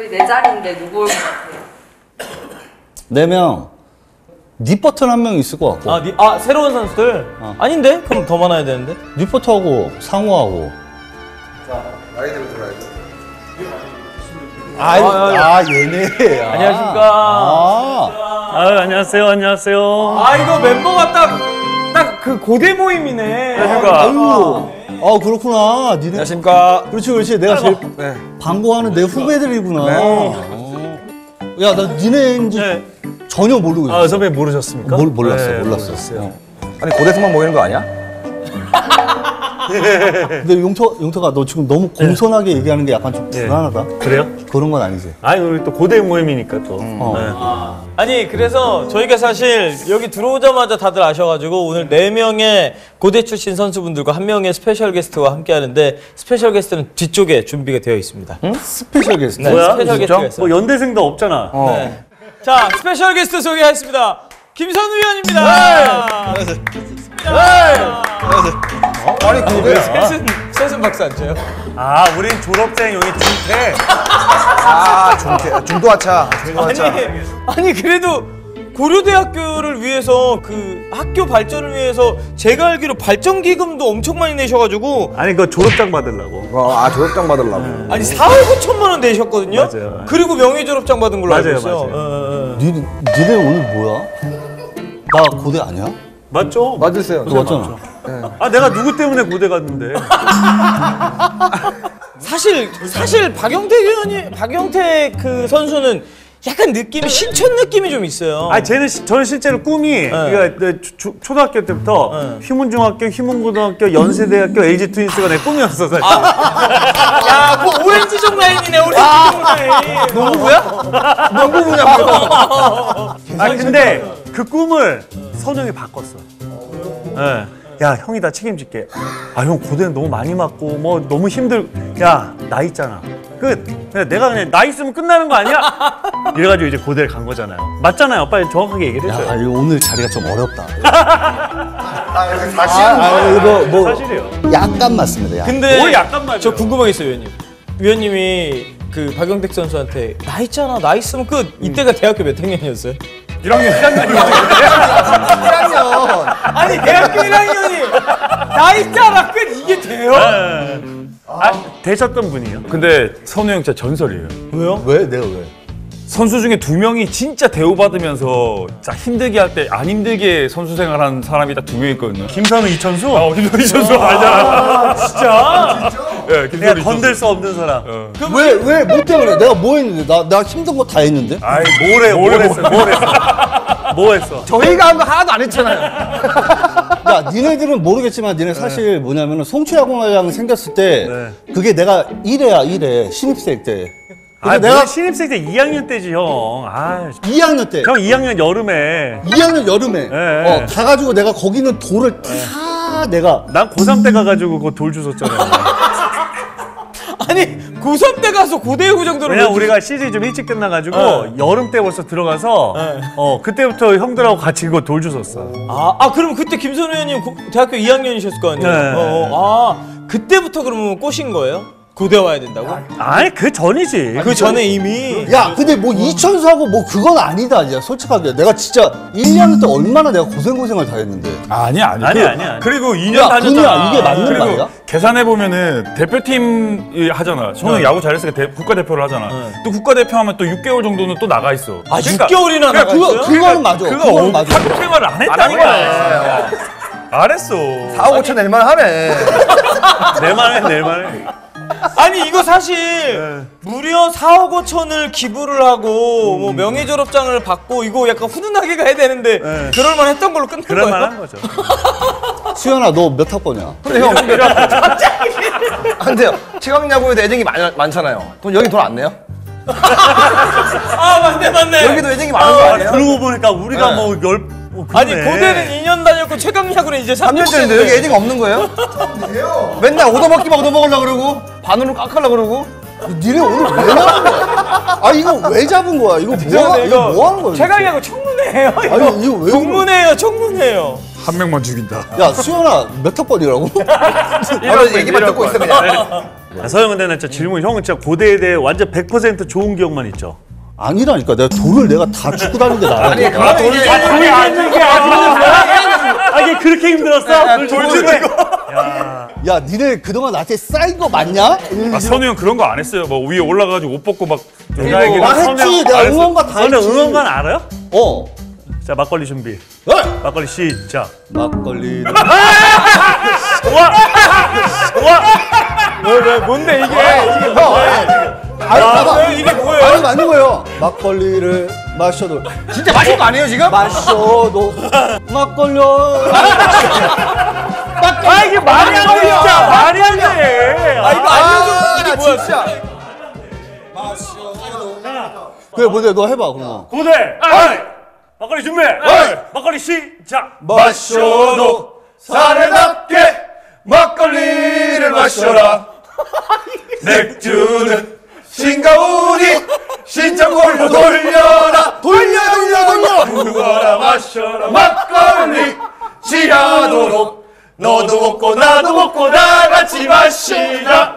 우리 네 자리인데 누구 올 것 같아요? 4명. 니버튼 한 명 있을 것 같고. 새로운 선수들? 아닌데? 그럼 더 많아야 되는데? 니버트하고 상우하고. 자, 나이대로 돌아야죠. 얘네. 안녕하십니까. 안녕하세요, 안녕하세요. 이거 멤버가 딱 그 고대 모임이네. 아유. 그렇구나. 니네. 안녕하십니까. 그렇지. 내가 제일 반가워하는 내 후배들이구나. 야, 나 니네인지 전혀 모르고 있어. 선배님 모르셨습니까? 몰랐어. 아니, 고대생만 모이는 거 아니야? 근데 용터가 너 지금 너무 공손하게 얘기하는 게 약간 좀 불안하다. 그래요? 그런 건 아니지. 우리 또 고대 모임이니까 또. 아니 그래서 저희가 사실 여기 들어오자마자 다들 아셔가지고 오늘 4명의 고대 출신 선수분들과 1명의 스페셜 게스트와 함께 하는데 스페셜 게스트는 뒤쪽에 준비가 되어 있습니다. 스페셜 게스트. 네, 뭐야? 스페셜 게스트가 있어요. 뭐 연대생도 없잖아. 네. 자, 스페셜 게스트 소개하겠습니다. 김선우 위원입니다. 아니, 그게. 셋은 박수 안 쳐요? 우린 졸업생 여기 중퇴. 중도하차. 아니 그래도 고려대학교를 위해서 그 학교 발전을 위해서 제가 알기로 발전기금도 엄청 많이 내셔가지고 그 졸업장 받으려고. 졸업장 받으려고. 아니 4억 5천만 원 내셨거든요? 맞아요. 그리고 명예졸업장 받은 걸로 알고 맞아요, 있어요. 니네 오늘 뭐야? 나 고대 아니야? 맞죠? 맞으세요. 너 맞잖아. 내가 누구 때문에 고대 갔는데. 사실 박영택 그 선수는 약간 느낌이 신촌 느낌이 좀 있어요. 저는 실제로 꿈이 그러니까 초등학교 때부터 휘문중학교, 휘문고등학교, 연세대학교, LG 트윈스가 내 꿈이었어 사실. 야, 그 오렌지족 라인이네, 오렌지족 라인. 농구부야? 농구부냐고. 근데 그 꿈을 선영이 바꿨어. 야, 형이 다 책임질게. 형 고대는 너무 많이 맞고 뭐 너무 야, 나 있잖아. 끝. 내가 그냥 나 있으면 끝나는 거 아니야? 이래가지고 이제 고대를 간 거잖아요. 맞잖아요. 빨리 정확하게 얘기를 해줘요. 이거 오늘 자리가 좀 어렵다. 사실은 이거 사실이에요. 약간 맞습니다. 근데 뭘 약간 맞아요. 저 궁금한 게 있어요, 위원님이 그 박영택 선수한테 나 있잖아, 나 있으면 끝. 이때가 대학교 몇 학년이었어요? 1학년. 아니 대학교 1학년이 나 있잖아 끝 이게 돼요? 되셨던 분이에요. 근데 선우 형 진짜 전설이에요. 왜요? 왜? 내가 왜? 선수 중에 2명이 진짜 대우받으면서 진짜 힘들게 할 때 안 힘들게 선수 생활하는 사람이 딱 2명 있거든요. 김선우, 이천수? 김선우, 이천수 알잖아. 진짜? 예, 김선우, 내가 건들 수 없는 사람. 왜? 뭐 때문에? 내가 뭐 했는데? 나 힘든 거 다 했는데? 뭘 했어? 저희가 한 거 하나도 안 했잖아요. 야, 니네들은 모르겠지만 니네 사실 뭐냐면은 송추야구장 생겼을 때 그게 내가 1회야, 신입생 때. 내가 신입생 때 2학년 때지, 형. 2학년 때. 형 2학년 여름에. 2학년 여름에. 가가지고 내가 거기는 돌을 다 내가. 난 고3 때 가가지고 그거 돌 주웠잖아요. 아니 고3 때 가서 고대야구 정도로 왜냐면 우리가 시즌이 좀 일찍 끝나가지고 여름 때 벌써 들어가서 그때부터 형들하고 같이 그거 돌 주웠어. 그럼 그때 김선우 의원님 대학교 2학년이셨을 거 아니에요? 그때부터 그러면 꼬신 거예요? 고대 와야 된다고? 아니 그 전이지. 그 전에 이미. 야, 근데 뭐 이천수하고 뭐 그건 아니다, 이제 솔직하게. 내가 진짜 1학년 때 얼마나 내가 고생을 다 했는데. 아니야. 아니야. 그리고 2년 야, 다녔잖아. 그냥 이게 맞는 그리고 말이야? 계산해보면은 대표팀 하잖아. 선우 야구 잘했으니까 국가대표를 하잖아. 또 국가대표 하면 또 6개월 정도는 또 나가 있어. 6개월이나 나가 있어요? 그거는 맞아. 그거는 맞아. 학교 생활을 안 했다는 거야. 안 했어. 4억 5천 낼만 하네. 낼만해. 아니 이거 사실 무려 4억 5천을 기부를 하고 뭐 명예졸업장을 받고 이거 약간 훈훈하게 가야 되는데 그럴만 했던 걸로 끝난 거예요? 그럴만한 거죠. 수연아, 너 몇 학번이야? 근데 형, 안 돼요. 최강야구에도 애정이 많잖아요. 여기 돈 안 내요? 맞네. 여기도 애정이 많은 거 아니에요? 그러고 보니까 우리가 아니 고대는 2년 다녔고 최강야구는 이제 3년 3년째인데 여기 애정이 없는 거예요? 맨날 얻어먹기만 얻어먹으려고 그러고 반으로 깎으려고 그러고. 니네 오늘 왜 나온 거야? 이거 왜 잡은 거야? 이거 뭐 하는 거야? 최강야구 청문회예요. 아니, 이거 왜 청문회예요. 한 명만 죽인다. 야, 수연아, 몇 학번이라고? 얘기만 듣고 있어 그냥. 서영 근데 나 진짜 질문 형은 진짜 고대에 대해 완전 100% 좋은 기억만 있죠. 아니라니까 내가 돈을 내가 다 죽고 다니는 게 나아. 아니 그건 돈이 있는 게 아니야. 이게 그렇게 힘들었어? 돌 주는 거. 야 니네 그동안 나한테 쌓인 거 맞냐? 아, 선우 형 그런 거 안 했어요. 뭐 위에 올라가가지고 옷 벗고 막. 나 했지. 내가 응원가 다 했지. 너는 응원관 알아요? 어. 자 막걸리 준비. 막걸리 시작. 막걸리. 왜 뭔데 이게? 아니 봐봐. 이게 뭐예요? 아니 맞는 거예요. 막걸리를 마셔도 진짜 마실 거 아니에요 지금? 마셔도 막걸리. 아 이게 말이 안 돼. 진짜 말이 안 돼. 아 이거 알려줘. 이게 뭐야? 진짜. 그래 뭔데 너 해봐 그럼. 고대. 막걸리 준비. 막걸리 시작. 마셔도 사내답게 막걸리를 마셔라. 맥주는 싱가우리 신청골로 돌려라. 돌려. 그거라 마셔라. 막걸리 취하도록 너도 먹고 나도 먹고 다 같이 마시자.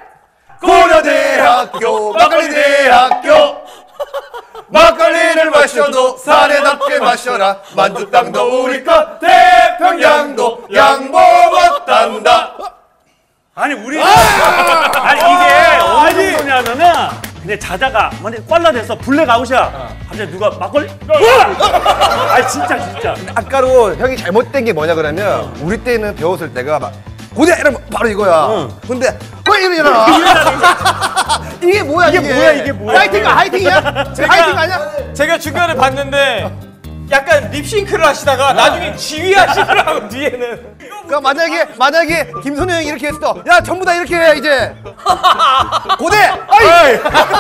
고려대학교 막걸리대학교 막걸리를 마셔도 사내답게 마셔라. 만두땅도 우리 것 태평양도 양보 못한다. 아니 우리 아니 이게 어느 정도냐면은 그냥 자다가 완전 꽐라돼서 블랙 아웃이야. 갑자기 누가 막걸리? 아니 진짜. 아까로 형이 잘못된 게 뭐냐 그러면 우리 때는 배웠을 때가 막 고대 이러면 바로 이거야. 근데 왜 이러냐? 이게 뭐야 이게? 하이팅이야? 하이팅 아니야? 제가 중간에 봤는데 약간 립싱크를 하시다가 나중에 지휘하시더라고 뒤에는. 그러니까 만약에 김선우 형이 이렇게 했어. 야 전부 다 이렇게 해 이제. 고대. 아이.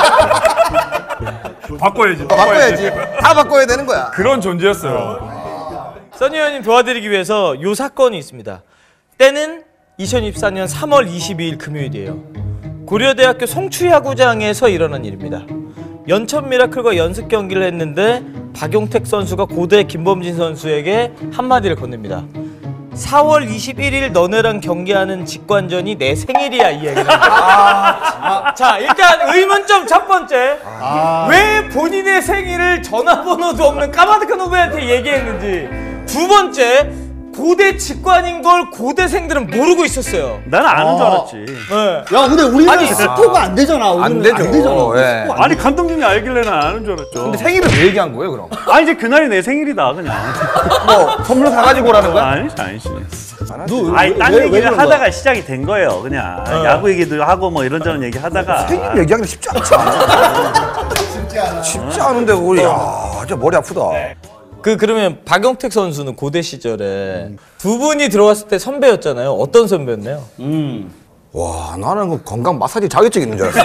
바꿔야지. 바꿔야지. 다 바꿔야 되는 거야. 그런 존재였어요. 써니 의원님 도와드리기 위해서 요 사건이 있습니다. 때는 2024년 3월 22일 금요일이에요. 고려대학교 송추야구장에서 일어난 일입니다. 연천 미라클과 연습 경기를 했는데 박용택 선수가 고대 김범진 선수에게 한마디를 건넵니다. 4월 21일 너네랑 경기하는 직관전이 내 생일이야 이 얘기를 합니다. 자 일단 의문점 첫 번째. 왜 본인의 생일을 전화번호도 없는 까마득한 후배한테 얘기했는지. 두 번째, 고대 직관인 걸 고대생들은 모르고 있었어요. 나는 아는 줄 알았지. 네. 야 근데 우리는 스포가 안 되잖아. 안 되죠. 안 되잖아. 예. 스포가 안 아니 감독님이 알길래 난 아는 줄 알았죠. 근데 생일을 왜 얘기한 거예요 그럼? 아니 이제 그날이 내 생일이다 그냥. 뭐 선물 사가지고 오라는 거야? 아니지. 너 아니 딴 왜 얘기를 그런 거야? 하다가 시작이 된 거예요. 그냥 야구 얘기도 하고 뭐 이런저런 얘기 하다가. 생일 얘기하기 쉽지 않지 않아. 쉽지 않은데 우리 야 진짜 머리 아프다. 그러면 박용택 선수는 고대 시절에 두 분이 들어왔을 때 선배였잖아요. 어떤 선배였나요? 와 나는 그 건강 마사지 자격증 있는 줄 알았어.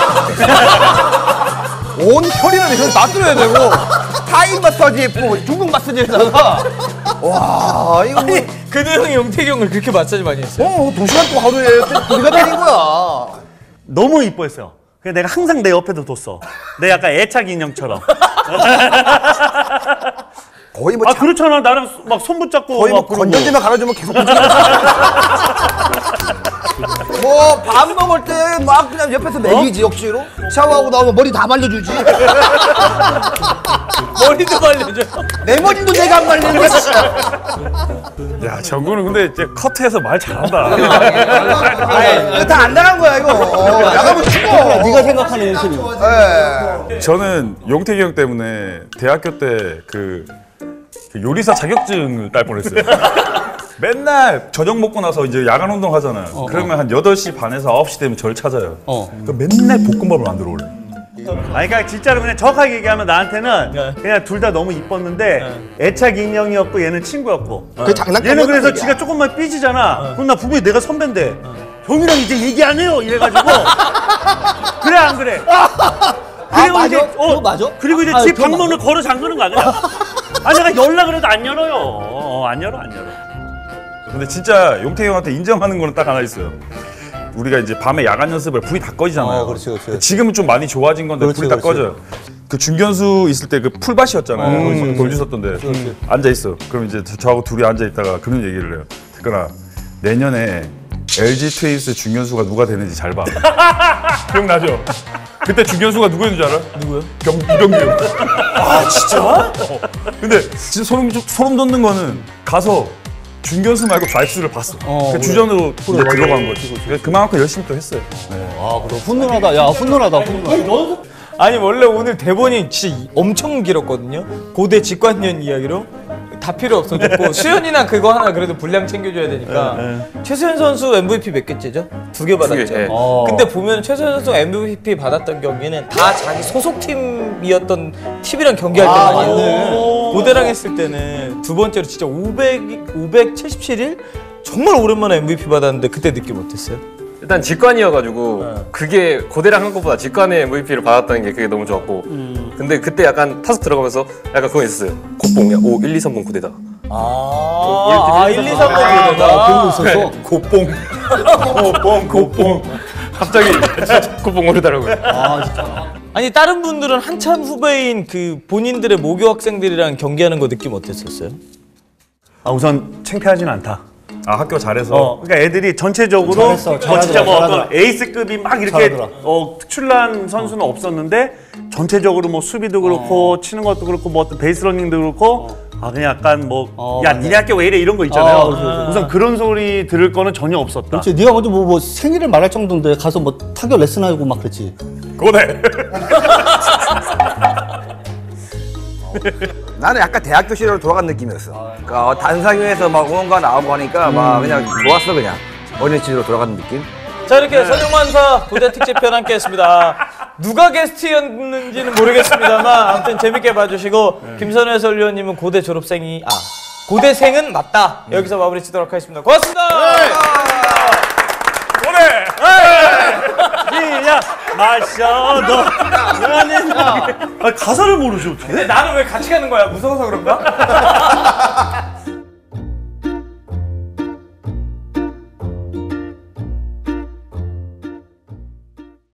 온 혈이나 이런 다 뚫어야 되고 타이 마사지 있고 중국 마사지에다가 와 이거 뭐 근우 형이 용택이 형을 그렇게 마사지 많이 했어요? 2시간 또 하루에 우리가 다닌 거야. 너무 이뻐했어요. 그래서 내가 항상 내 옆에도 뒀어. 내 약간 애착 인형처럼. 거의 뭐 아 그렇잖아. 나랑 막 손 붙잡고 거의 뭐 막 그러고. 건전지만 갈아주면 계속 뭐 밥 먹을 때 막 그냥 옆에서 먹이지 억지로 샤워하고 나오면 머리 다 말려주지. 머리도 말려줘. 내 머리도 내가 안 말리는 진짜. 야, 정구는 근데 이제 커트해서 말 잘한다. 이거 다 안 나간 거야 이거. 나가면 죽어. 네가 생각하는 모습이. 예. 저는 용택이 형 때문에 대학교 때 그 요리사 자격증을 딸 뻔했어요. 맨날 저녁 먹고 나서 이제 야간 운동 하잖아요. 그러면 한 8시 반에서 9시 되면 저를 찾아요. 그럼 맨날 볶음밥을 만들어 올래. 아니 그러니까 진짜로 그냥 정확하게 얘기하면 나한테는 그냥 둘 다 너무 이뻤는데 애착 인형이었고 얘는 친구였고. 그 장난감. 얘는 그래서 지가 조금만 삐지잖아. 그럼 나 분명히 내가 선배인데 형이랑 이제 얘기 안 해요 이래가지고 그래 안 그래? 그리고 맞아? 이제 그거 맞아? 그리고 이제 아, 집 그거 방문을 걸어 잠그는 거야 그냥. 아니 내가 연락을 해도 안 열어요. 안 열어. 근데 진짜 용택이 형한테 인정하는 거는 딱 하나 있어요. 우리가 이제 밤에 야간 연습을 불이 다 꺼지잖아요. 그렇지. 지금은 좀 많이 좋아진 건데 그렇지, 불이 다 그렇지. 꺼져요. 그 중견수 있을 때 그 풀밭이었잖아요. 돌 주셨던데 앉아 있어. 그럼 이제 저하고 둘이 앉아 있다가 그런 얘기를 해요. 태근아 내년에 LG 트윈스 중견수가 누가 되는지 잘 봐. 기억나죠? 그때 중견수가 누구였는지 알아? 누구요? 이병규. 아 진짜? 근데 진짜 소름 돋는 거는 가서 중견수 말고 좌익수를 봤어. 그 주전으로 이제 들어간 거지. 그만큼 열심히 또 했어요. 아, 그래. 훈훈하다. 야, 훈훈하다. 아니 원래 오늘 대본이 진짜 엄청 길었거든요. 고대 직관년 이야기로 다 필요 없어졌고 수현이나 그거 하나 그래도 분량 챙겨줘야 되니까 최수현 선수 MVP 몇 개째죠? 2개 받았죠. 근데 보면 최수현 선수 MVP 받았던 경기는 다 자기 소속팀이었던 팀이랑 경기할 때만이에요. 고대랑 했을 때는 두 번째로 진짜 577일 정말 오랜만에 MVP 받았는데 그때 느낌 어땠어요? 일단 직관이어가지고 그게 고대랑 한 것보다 직관의 MVP를 받았다는 게 그게 너무 좋았고 근데 그때 약간 타석 들어가면서 약간 그거 있었어요. 콧봉, 1, 2, 3번 고대다. 1, 2, 3번 고대다. 있었어. 곱봉. 갑자기 콧봉 고르더라고요. 아니 다른 분들은 한참 후배인 그 본인들의 모교 학생들이랑 경기하는 거 느낌 어땠었어요? 아 우선 창피하진 않다. 아 학교 잘해서. 그러니까 애들이 전체적으로 잘했어. 진짜 뭐 잘하더라. 어떤 에이스급이 막 이렇게 잘하더라. 특출난 선수는 없었는데 전체적으로 뭐 수비도 그렇고 치는 것도 그렇고 뭐 어떤 베이스 러닝도 그렇고 아 그냥 약간 뭐 야 니네 학교 왜 이래 이런 거 있잖아요. 우선 그런 소리 들을 거는 전혀 없었다. 그렇지. 네가 먼저 뭐 생일을 말할 정도인데 가서 뭐 타격 레슨하고 막 그랬지. 고대. 나는 약간 대학교 시절로 돌아간 느낌이었어. 그러니까 단상위에서 막 응원가 나오고 하니까 막 그냥 좋았어 그냥. 어린 시절로 돌아가는 느낌? 자 이렇게 선영만사 고대 특집편 함께했습니다. 누가 게스트였는지는 모르겠습니다만 아무튼 재밌게 봐주시고 김선우 해설위원님은 고대 졸업생이 고대생은 맞다. 여기서 마무리 짓도록 하겠습니다. 고맙습니다. 시작 마셔도 가사를 모르지 어떻게? 나는 왜 같이 가는 거야? 무서워서 그런가?